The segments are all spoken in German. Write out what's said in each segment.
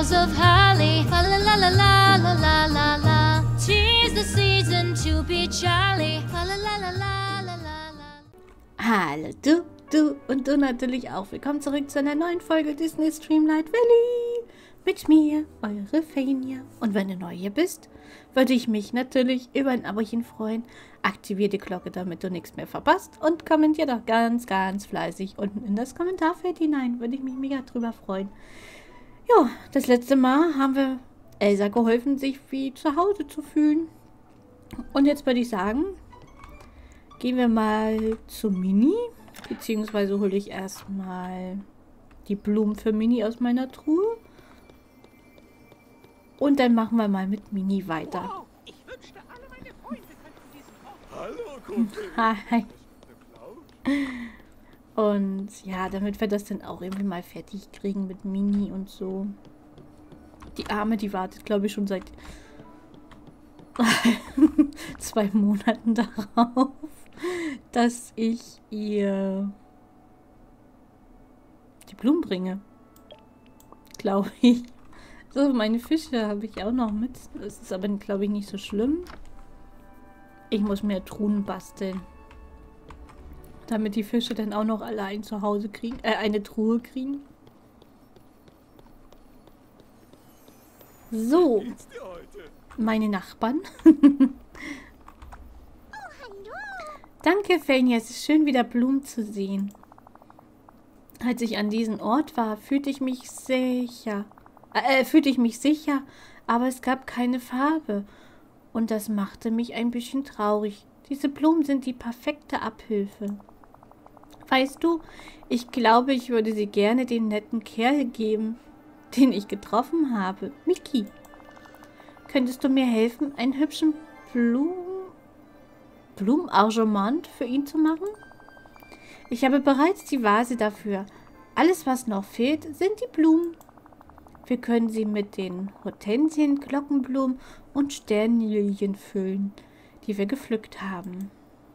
boughs of holly. La la la la la la la la la. 'Tis the season to be jolly. La la la la la la la la. Hallo, du und du natürlich auch. Willkommen zurück zu einer neuen Folge Disney Streamlight Valley. Mit mir, eure Fania. Und wenn du neu hier bist, würde ich mich natürlich über ein Abochen freuen. Aktiviere die Glocke, damit du nichts mehr verpasst. Und kommentier doch ganz, ganz fleißig unten in das Kommentarfeld hinein. Würde ich mich mega drüber freuen. Ja, das letzte Mal haben wir Elsa geholfen, sich wie zu Hause zu fühlen. Und jetzt würde ich sagen, gehen wir mal zu Mini. Beziehungsweise hole ich erstmal die Blumen für Mini aus meiner Truhe. Und dann machen wir mal mit Mini weiter. Wow, ich wünschte, alle meine Freunde könnten diesen Ort. Hallo, Kumpel. Hi. Und ja, damit wir das dann auch irgendwie mal fertig kriegen mit Mini und so. Die Arme, die wartet, glaube ich, schon seit 2 Monaten darauf, dass ich ihr die Blumen bringe. Glaube ich. So, meine Fische habe ich auch noch mit. Das ist aber, glaube ich, nicht so schlimm. Ich muss mir Truhen basteln. Damit die Fische dann auch noch allein zu Hause kriegen. Eine Truhe kriegen. So. Meine Nachbarn. Danke, Fania. Es ist schön, wieder Blumen zu sehen. Als ich an diesem Ort war, fühlte ich mich sicher, aber es gab keine Farbe. Und das machte mich ein bisschen traurig. Diese Blumen sind die perfekte Abhilfe. Weißt du, ich glaube, ich würde sie gerne dem netten Kerl geben, den ich getroffen habe. Mickey, könntest du mir helfen, einen hübschen Blumenarrangement für ihn zu machen? Ich habe bereits die Vase dafür. Alles, was noch fehlt, sind die Blumen. Wir können sie mit den Hortensien, Glockenblumen und Sternlilien füllen, die wir gepflückt haben.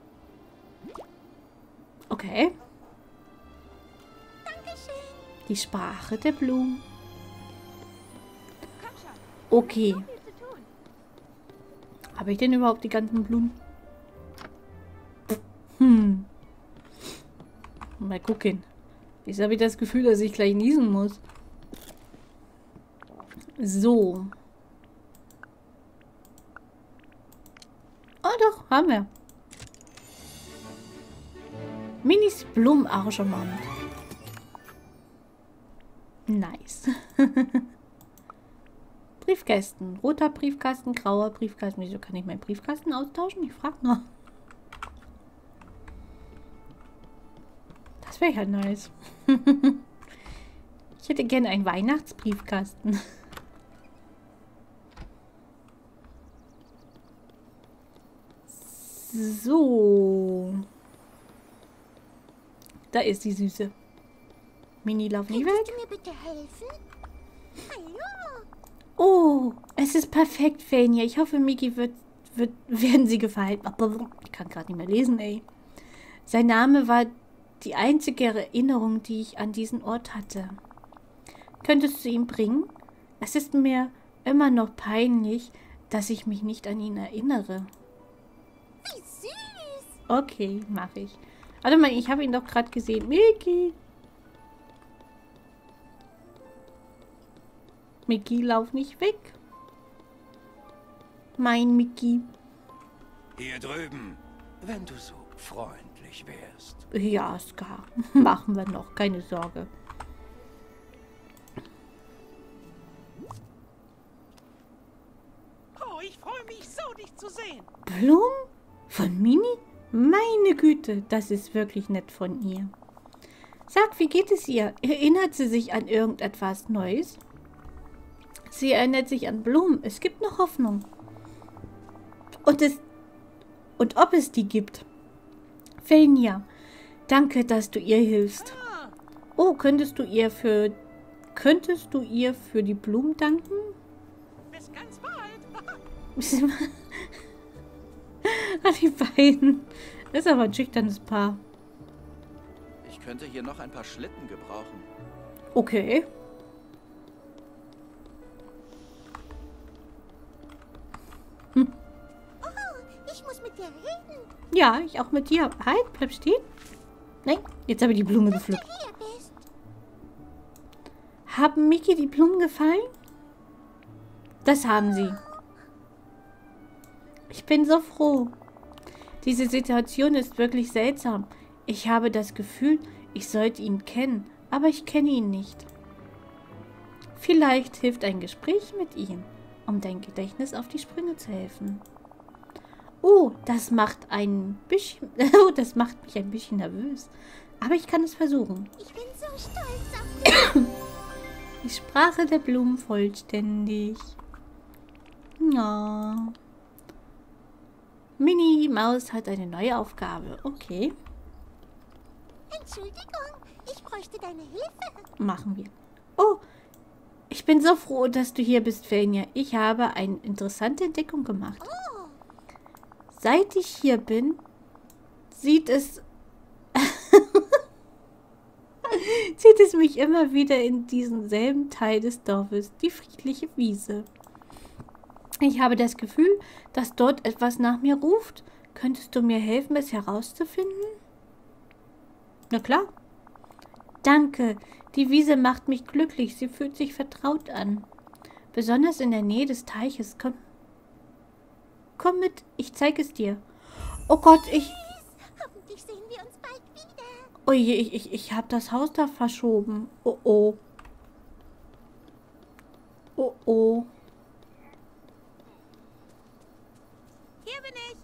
Okay. Die Sprache der Blumen. Okay. Habe ich denn überhaupt die ganzen Blumen? Mal gucken. Jetzt habe ich das Gefühl, dass ich gleich niesen muss. So. Oh doch, haben wir. Minis Blumenarrangement. Nice. Briefkästen. Roter Briefkasten, grauer Briefkasten. Wieso kann ich meinen Briefkasten austauschen? Ich frage noch. Das wäre ja nice. Ich hätte gerne einen Weihnachtsbriefkasten. So. Da ist die Süße. Mini, lauf nicht weg. Kannst du mir bitte helfen? Hallo. Oh, es ist perfekt, Fania. Ich hoffe, Mickey werden sie gefallen. Ich kann gerade nicht mehr lesen, ey. Sein Name war die einzige Erinnerung, die ich an diesen Ort hatte. Könntest du ihn bringen? Es ist mir immer noch peinlich, dass ich mich nicht an ihn erinnere. Wie süß. Okay, mache ich. Warte mal, ich habe ihn doch gerade gesehen. Mickey! Mickey, lauf nicht weg. Mein Mickey. Hier drüben, wenn du so freundlich wärst. Ja, Scar. Machen wir noch, keine Sorge. Oh, ich freue mich so, dich zu sehen. Blumen? Von Mini? Meine Güte, das ist wirklich nett von ihr. Sag, wie geht es ihr? Erinnert sie sich an irgendetwas Neues? Sie erinnert sich an Blumen. Es gibt noch Hoffnung. Und ob es die gibt. Fania, danke, dass du ihr hilfst. Oh, könntest du ihr für die Blumen danken? Bis ganz bald. Die beiden. Das ist aber ein schüchternes Paar. Ich könnte hier noch ein paar Schlitten gebrauchen. Okay. Ja, ich auch mit dir. Halt, bleib stehen. Nein, jetzt habe ich die Blume gepflückt. Hier bist. Haben Mickey die Blumen gefallen? Das haben sie. Ich bin so froh. Diese Situation ist wirklich seltsam. Ich habe das Gefühl, ich sollte ihn kennen, aber ich kenne ihn nicht. Vielleicht hilft ein Gespräch mit ihm, um dein Gedächtnis auf die Sprünge zu helfen. Oh, das macht das macht mich ein bisschen nervös. Aber ich kann es versuchen. Ich bin so stolz auf dich. Die Sprache der Blumen vollständig. Ja. Minnie Maus hat eine neue Aufgabe. Okay, Entschuldigung, ich bräuchte deine Hilfe. machen wir. Oh, ich bin so froh, dass du hier bist, Fenja. Ich habe eine interessante Entdeckung gemacht. Oh, Seit ich hier bin, sieht es mich immer wieder in diesen selben Teil des Dorfes, die friedliche Wiese. Ich habe das Gefühl, dass dort etwas nach mir ruft. Könntest du mir helfen, es herauszufinden? Na klar. Danke. Die Wiese macht mich glücklich. Sie fühlt sich vertraut an. Besonders in der Nähe des Teiches. Komm mit, ich zeige es dir. Oh Gott, hoffentlich sehen wir uns bald wieder. Oh je, ich habe das Haus da verschoben. Oh oh. Oh oh. Hier bin ich.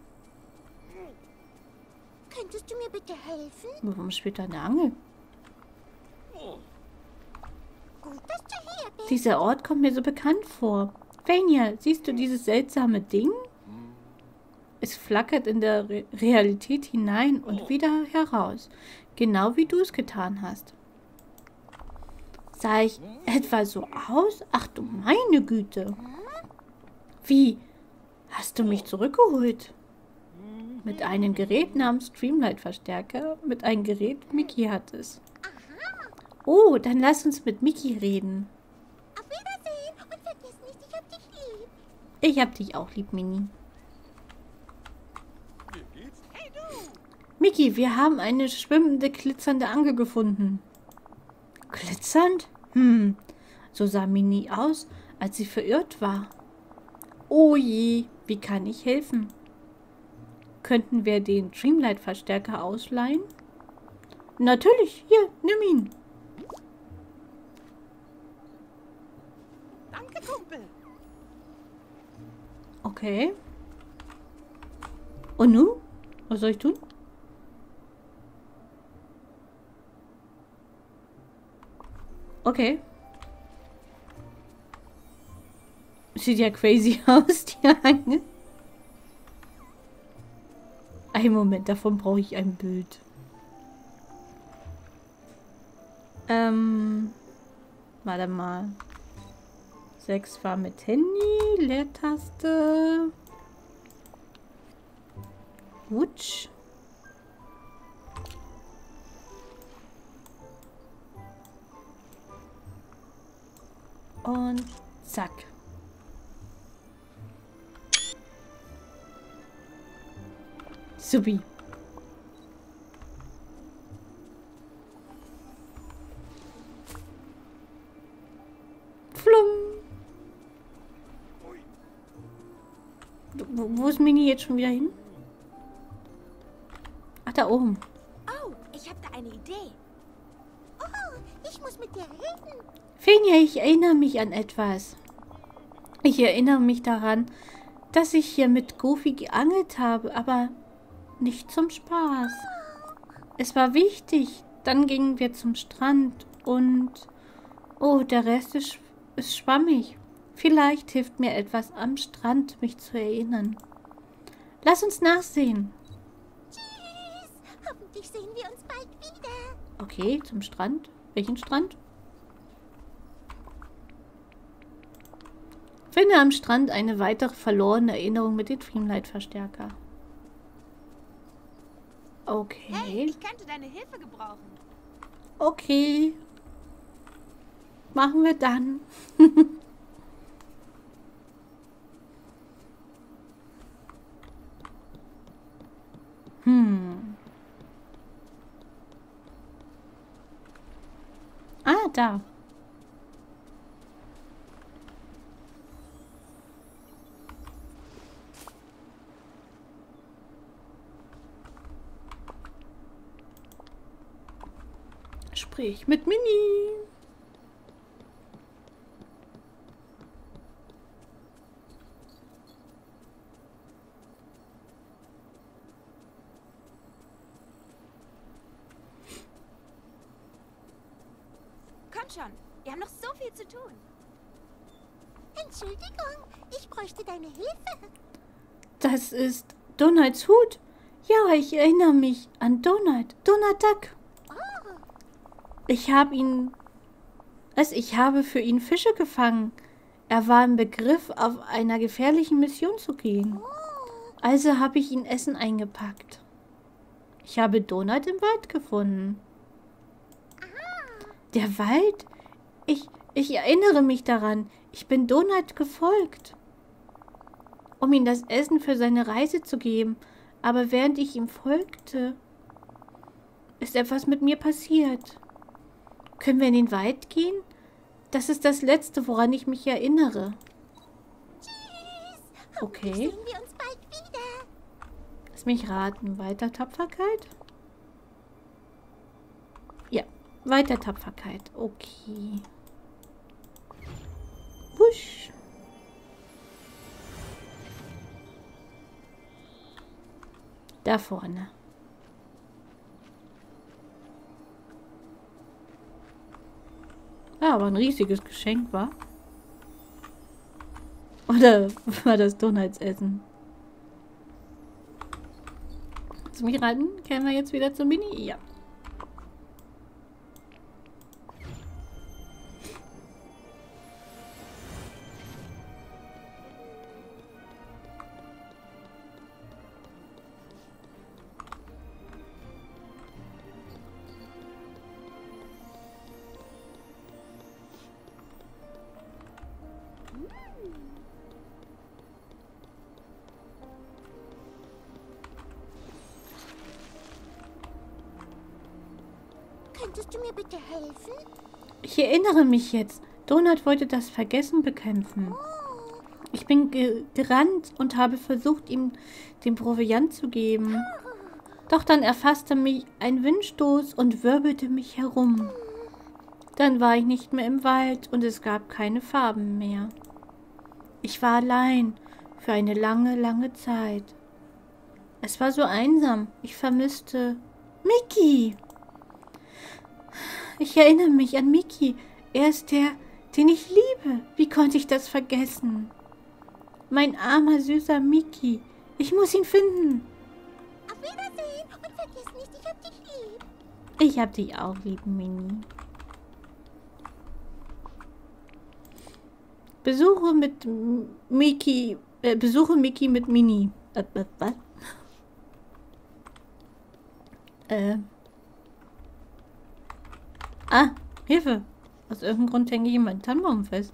Könntest du mir bitte helfen? Warum spielt da eine Angel? Gut, dass du hier bist. Dieser Ort kommt mir so bekannt vor. Fenja, siehst du dieses seltsame Ding? Es flackert in der Realität hinein und wieder heraus. Genau wie du es getan hast. Sah ich etwa so aus? Ach du meine Güte. Wie? Hast du mich zurückgeholt? Mit einem Gerät namens Streamlight-Verstärker, mit einem Gerät Mickey hat es. Oh, dann lass uns mit Mickey reden. Auf Wiedersehen und vergiss nicht, ich hab dich lieb. Ich hab dich auch lieb, Mini. Mickey, wir haben eine schwimmende, glitzernde Angel gefunden. Glitzernd? So sah Mini aus, als sie verirrt war. Oh je, wie kann ich helfen? Könnten wir den Dreamlight-Verstärker ausleihen? Natürlich, hier, nimm ihn. Danke, Kumpel. Okay. Und nun? Was soll ich tun? Okay. Sieht ja crazy aus, die Angel. Einen Moment, davon brauche ich ein Bild. Warte mal. 6 war mit Handy, Leertaste. Wutsch. Und zack. Supi. Flum. Wo ist Mini jetzt schon wieder hin? Ach, da oben. Oh, ich hab da eine Idee. Oh, ich muss mit dir reden. Fenja, ich erinnere mich an etwas. Ich erinnere mich daran, dass ich hier mit Goofy geangelt habe, aber nicht zum Spaß. Es war wichtig. Dann gingen wir zum Strand und... Oh, der Rest ist schwammig. Vielleicht hilft mir etwas am Strand, mich zu erinnern. Lass uns nachsehen. Tschüss. Hoffentlich sehen wir uns bald wieder. Okay, zum Strand. Welchen Strand? Finde am Strand eine weitere verlorene Erinnerung mit dem Dreamlight-Verstärker. Okay. Hey, ich könnte deine Hilfe gebrauchen. Okay. Machen wir dann. da. Sprich mit Mini. Komm schon, wir haben noch so viel zu tun. Entschuldigung, ich bräuchte deine Hilfe. Das ist Donalds Hut. Ja, ich erinnere mich an Donald. Donald Duck. Ich habe für ihn Fische gefangen. Er war im Begriff, auf einer gefährlichen Mission zu gehen. Also habe ich ihm Essen eingepackt. Ich habe Donald im Wald gefunden. Der Wald? Ich erinnere mich daran. Ich bin Donald gefolgt, um ihm das Essen für seine Reise zu geben. Aber während ich ihm folgte, ist etwas mit mir passiert. Können wir in den Wald gehen? Das ist das Letzte, woran ich mich erinnere. Tschüss. Okay. Sehen wir uns bald wieder. Lass mich raten. Weiter Tapferkeit? Ja, weiter Tapferkeit. Okay. Wusch. Da vorne. Ja, aber ein riesiges Geschenk war. Oder war das Donuts essen? Zum mich raten, kehren wir jetzt wieder zum Mini? Ja. Könntest du mir bitte helfen? Ich erinnere mich jetzt. Donald wollte das Vergessen bekämpfen. Ich bin gerannt und habe versucht, ihm den Proviant zu geben. Doch dann erfasste mich ein Windstoß und wirbelte mich herum. Dann war ich nicht mehr im Wald und es gab keine Farben mehr. Ich war allein für eine lange, lange Zeit. Es war so einsam. Ich vermisste Mickey. Ich erinnere mich an Mickey. Er ist der, den ich liebe. Wie konnte ich das vergessen? Mein armer, süßer Mickey. Ich muss ihn finden. Auf Wiedersehen und vergiss nicht, ich hab dich lieb. Ich hab dich auch lieb, Mini. Besuche Mickey mit Mini. Was? Ah, Hilfe. Aus irgendeinem Grund hänge ich in meinen Tannenbaum fest.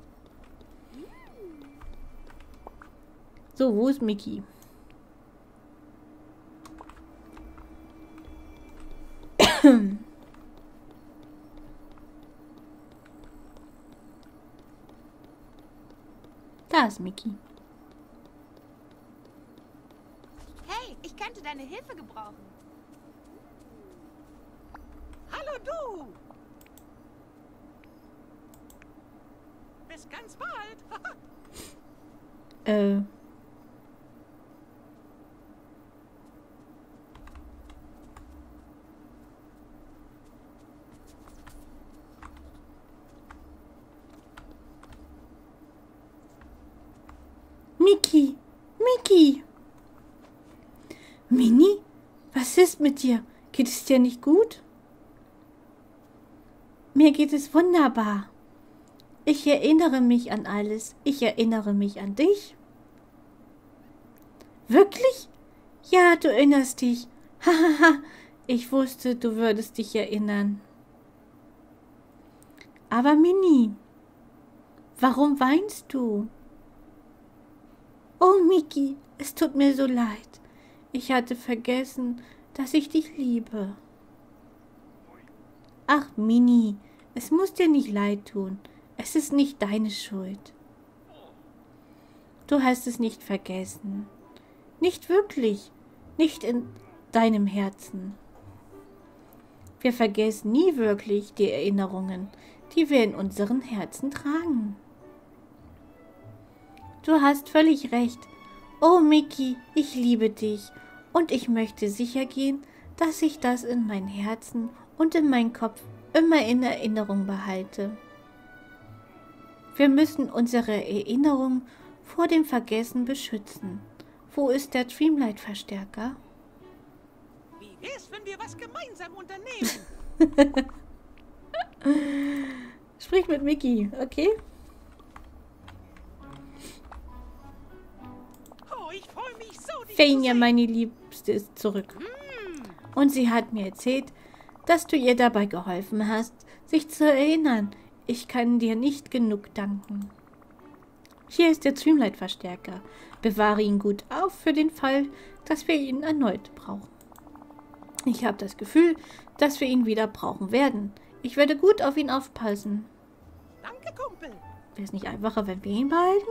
So, wo ist Mickey? Da ist Mickey. Hey, ich könnte deine Hilfe gebrauchen. Hallo du! Bis ganz bald! Mickey! Mickey! Mini? Was ist mit dir? Geht es dir nicht gut? Mir geht es wunderbar. Ich erinnere mich an alles. Ich erinnere mich an dich. Wirklich? Ja, du erinnerst dich. Hahaha, ich wusste, du würdest dich erinnern. Aber Mini, warum weinst du? Oh, Mickey, es tut mir so leid. Ich hatte vergessen, dass ich dich liebe. Ach, Mini, Es muss dir nicht leid tun. Es ist nicht deine Schuld. Du hast es nicht vergessen. Nicht wirklich. Nicht in deinem Herzen. Wir vergessen nie wirklich die Erinnerungen, die wir in unseren Herzen tragen. Du hast völlig recht. Oh, Mickey, ich liebe dich und ich möchte sicher gehen, dass ich das in mein Herzen und in meinen Kopf immer in Erinnerung behalte. Wir müssen unsere Erinnerung vor dem Vergessen beschützen. Wo ist der Dreamlight-Verstärker? Wie wär's, wenn wir was gemeinsam unternehmen? Sprich mit Mickey, okay? Oh, ich freue mich so, dich Fania, zu sehen. meine Liebste, ist zurück. Und sie hat mir erzählt, dass du ihr dabei geholfen hast, sich zu erinnern. Ich kann dir nicht genug danken. Hier ist der Dreamlight-Verstärker. Bewahre ihn gut auf für den Fall, dass wir ihn erneut brauchen. Ich habe das Gefühl, dass wir ihn wieder brauchen werden. Ich werde gut auf ihn aufpassen. Danke, Kumpel. Wäre es nicht einfacher, wenn wir ihn behalten?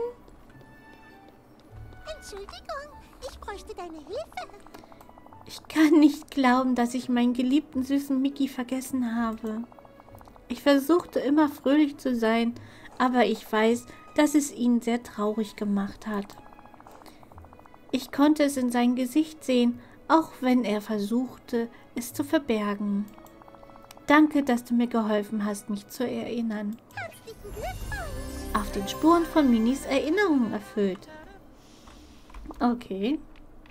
Entschuldigung, ich bräuchte deine Hilfe. Ich kann nicht glauben, dass ich meinen geliebten süßen Mickey vergessen habe. Ich versuchte immer fröhlich zu sein, aber ich weiß, dass es ihn sehr traurig gemacht hat. Ich konnte es in sein Gesicht sehen, auch wenn er versuchte, es zu verbergen. Danke, dass du mir geholfen hast, mich zu erinnern. Herzlichen Glückwunsch. Auf den Spuren von Minis Erinnerungen erfüllt. Okay.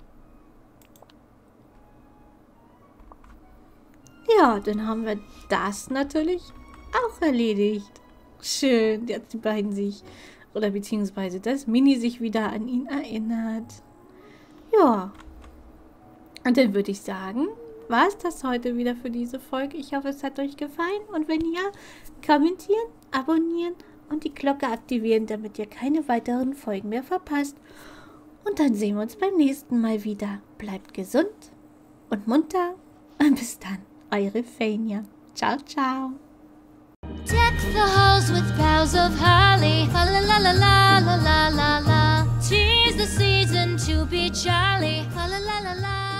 Ja, dann haben wir das natürlich auch erledigt. Schön, jetzt die beiden sich, oder beziehungsweise dass Mini sich wieder an ihn erinnert. Ja. Und dann würde ich sagen, war es das heute wieder für diese Folge. Ich hoffe, es hat euch gefallen. Und wenn ja, kommentieren, abonnieren und die Glocke aktivieren, damit ihr keine weiteren Folgen mehr verpasst. Und dann sehen wir uns beim nächsten Mal wieder. Bleibt gesund und munter. Und bis dann, eure Fania. Ciao, ciao. Deck the halls with boughs of holly. La la la la la la la la la. 'Tis the season to be jolly. La la la la la.